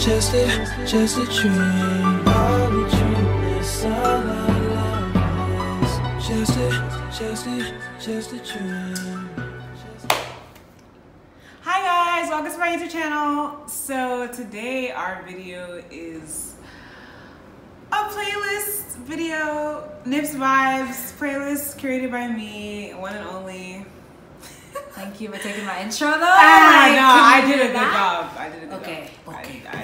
just a dream. All the dreamless, all our love is just a dream. Hi guys, welcome to my YouTube channel. So today our video is a playlist video, Nips Vibes playlist created by me, one and only. Thank you for taking my intro though. I did a good job. I did a good job.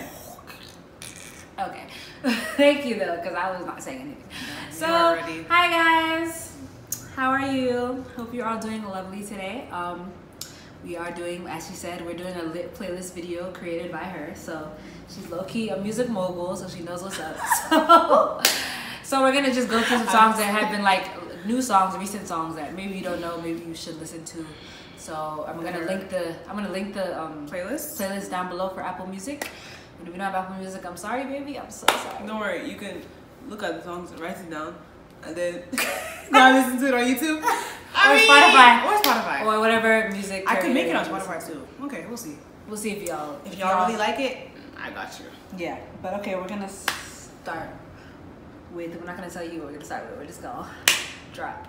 Okay. Thank you though, because I was not saying anything. So, hi guys. How are you? Hope you're all doing lovely today. We are doing, as she said, we're doing a lit playlist video created by her. So she's low-key a music mogul, so she knows what's up. So we're gonna just go through some songs that have been like new songs, recent songs that maybe you don't know, maybe you should listen to. So I'm gonna link the playlist down below for Apple Music. And if you don't have Apple Music, I'm sorry, baby. I'm so sorry. Don't worry, you can look at the songs and write it down, and then go and listen to it on YouTube. Or Spotify. Or whatever music. I could make it on Spotify too. Okay, we'll see. We'll see if y'all really like it. I got you. Yeah, but okay, we're gonna start with. We're not gonna tell you what we're gonna start with. We're just gonna drop.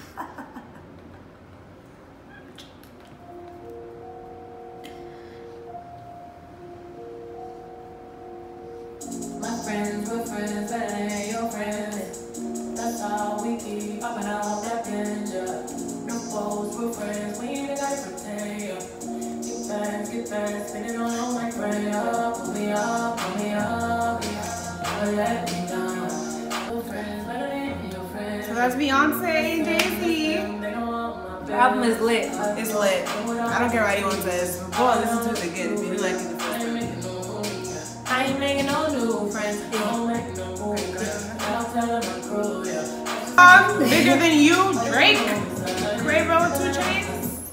My friends were friends, but ain't your friends. That's how we keep popping out that danger. No foes, we're friends, we ain't gotta pretend. Get back, spin it on my brain. Pull me up, never let me down. Your friends, better than your friends. So that's Beyonce and Jay-Z. The album is lit. It's lit. I don't care what anyone says. Go and listen to it again if you didn't like it the first time. I ain't making no new friends. Don't make no moves. I'll tell them I'm cruel, yeah. Bigger Than You, Drake. Quavo, 2 Chainz.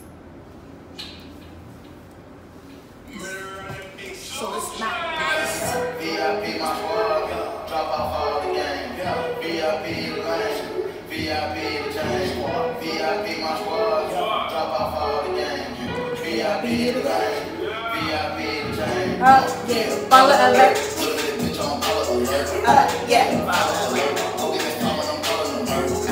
So it's not nice. VIP my squad, drop off all the game. VIP the lane, VIP the chain squad. VIP my squad, drop off all the game. VIP the lane, VIP the chain. Yeah, follow alert. Bitch on follow alert. Yeah. Follow alert. Okay, Miss Mama, I'm calling them first.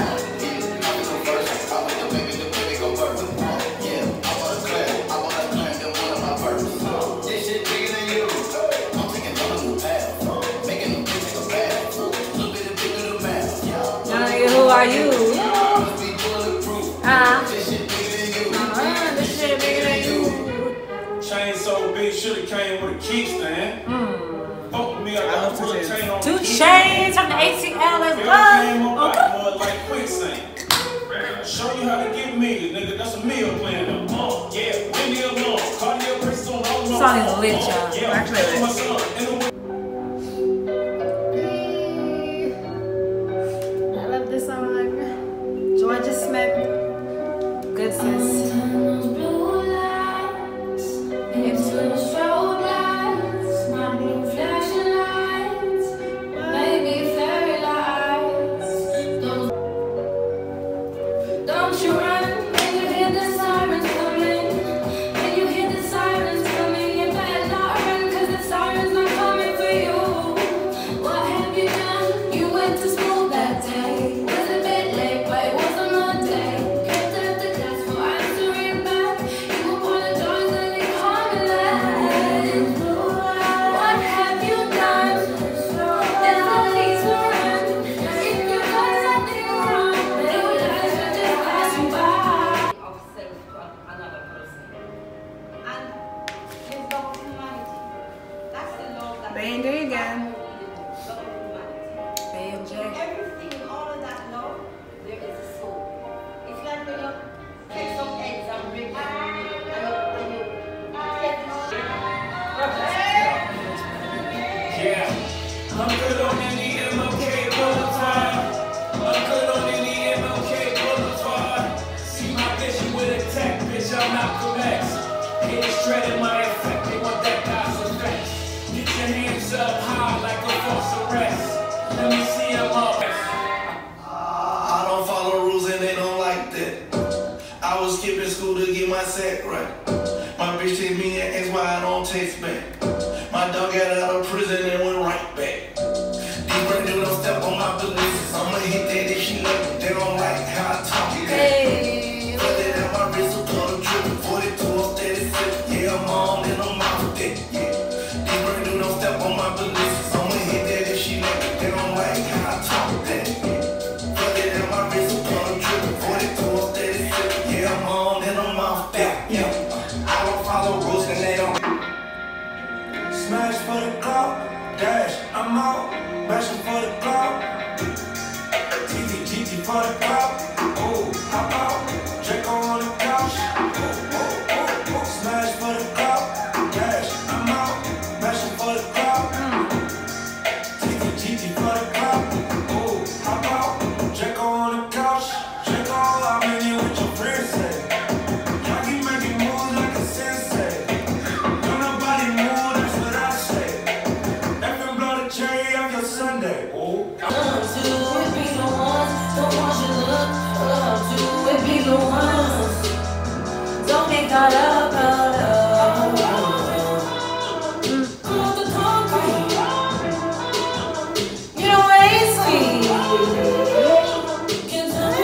I make the baby go first. Yeah, I wanna claim them one of my first. This shit bigger than you. I'm taking all of the path. Making them bitch take a bath. Little bit of bigger the math. Who are you? Be bulletproof. This shit bigger than you. This shit bigger than you. Chain so big, shoulda came with a kickstand. Fuck with me, I got a full chain on 2 Chainz from the ATL, let's came go. on back, more like quicksand. Show you how to get me, nigga. That's a meal plan. Yeah, leave me alone. Cardio press on all my Song is lit, y'all. Yeah, Actually, my son. I love this song. Georgia Smith. Good sis. Don't you run when you hear the sirens coming. When you hear the sirens coming, you better not run, 'cause the sirens are coming for you. What have you done? You went to school that day. Was a bit late, but it was on Monday. Kept at the desk for answering back. You apologize and you call me late. What have you done? There's no need to run. If you got something wrong, they will just pass you by. Of self to another person. And his love of humanity. That's the love that Bang day again. love of humanity. Everything in all of that love, there is a soul. It's like when you take some eggs and break them and you take Yeah, I'm good on any MLK Boulevard. I'm good on any MLK Boulevard. See my vision with a tech, bitch, I'm not correct. Hit it straight in my effect, they want that guy's effect. Get your hands up high like a false arrest. Let me see them up. I don't follow rules and they don't like that. I was skipping school to get my set right. My bitch take me and ask why I don't taste back. My dog got out of prison. got love, love, love. I'm off the concrete. You don't waste me. Can't tell me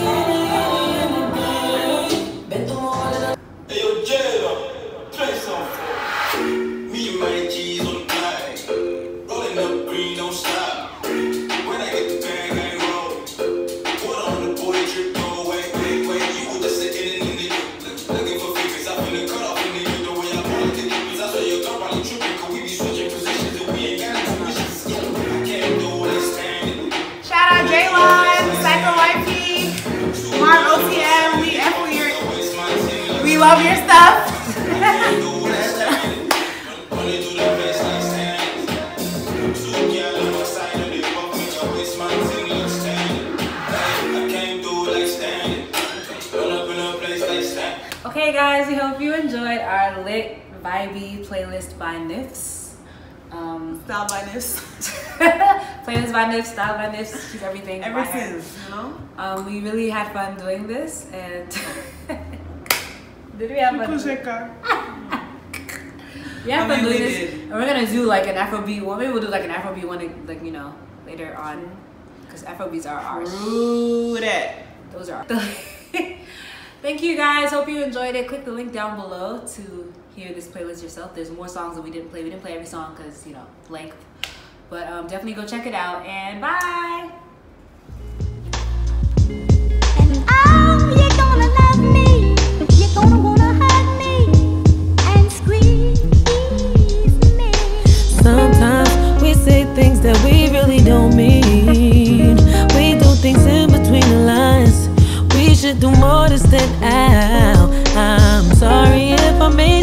anything. Bet the more that I. Hey, yo, Jada, play some for me and my G's on the blind. Rolling up green, don't stop. When I get the bag, I ain't roll. Put on the boy, trip, go away. Wait, you were just sitting in the looking for favors. I finna cut off in the the way I wanna get the I saw your girl probably tripping, cause we be switching positions and we ain't got no wishes. I can't do what it's standing. Shout out J-Lon, Psycho YP, Mark OTM, we love your stuff. Okay guys, we hope you enjoyed our lit, vibey playlist by Nifs. Style by Nifs. Playlist by Nifs, style by Nifs, she's everything. Ever since, you know? We really had fun doing this and did we have fun? We had fun doing this. And we're gonna do like an Afrobeat one. Maybe we'll do like an Afrobeat one, like, you know, later on. Because Afrobeats are ours. Those are ours. Thank you guys. Hope you enjoyed it. Click the link down below to hear this playlist yourself. There's more songs that we didn't play. We didn't play every song because, you know, length. But definitely go check it out. And bye. And oh, you're gonna love me. You're gonna wanna hug me and squeeze me. Sometimes we say things that we really don't mean. We do things in between the lines. We should do more to stand out. I'm sorry if I made